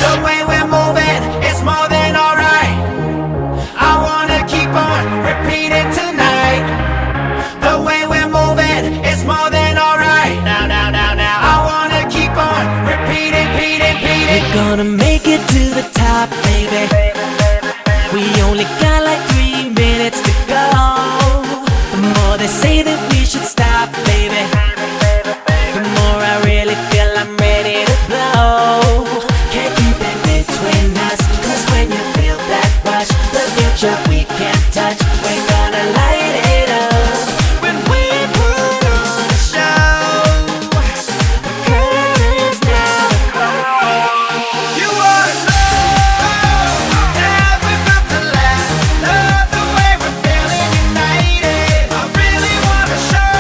The way we're moving, it's more than alright. I wanna keep on repeating tonight. The way we're moving, it's more than alright. Now, I wanna keep on repeating. We're gonna make it to the top, baby. We only got like 3 minutes to go. The more they say that we should stop, baby, the more I really feel I'm ready to blow. Can't keep it between us, 'cause when you feel that rush, the future we can't touch. We're gonna light it up when we put on a show. The curtains now closed. You wanna know that we're built to last. Love the way we're feeling united. I really wanna show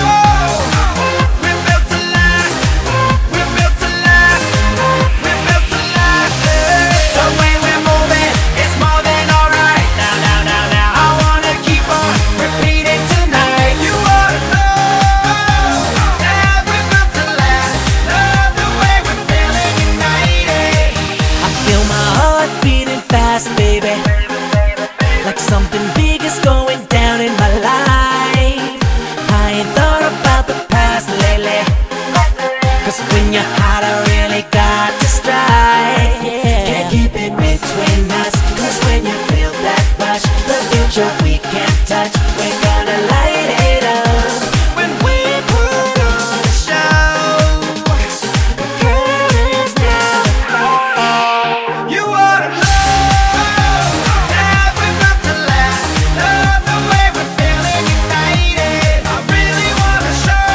we're built to last. We're built to last. We're built to last. The way we're moving, it's more than alright. Now, I wanna keep on repeating tonight. You wanna know that we're built to last. Love the way we're feeling united. I feel my heart beating fast, baby, like something big is going down in my life. I ain't thought about the past lately, 'cause when you're hot, I really got to strike. Can't keep it between us, 'cause when you feel that rush, the future we can't touch. We're gonna light it up when we put on a show. The curtains now closed. You wanna know that we're built to last. Love the way we're feeling united. I really wanna show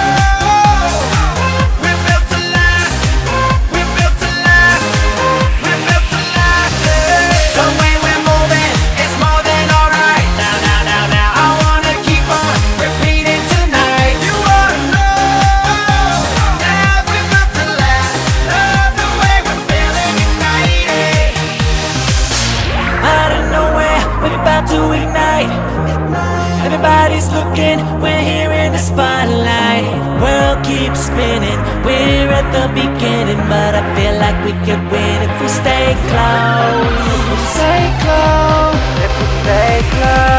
we're built to last. We're built to last. We're built to last. The way we're moving, it's more than alright. Now, I wanna keep on repeating tonight. You wanna know that we're built to last. Love the way we're feeling united. Out of nowhere, we're about to ignite. Everybody's looking, we're here in the spotlight. World keeps spinning, we're at the beginning, but I feel like we could win if we stay close. If we stay close, if we stay close.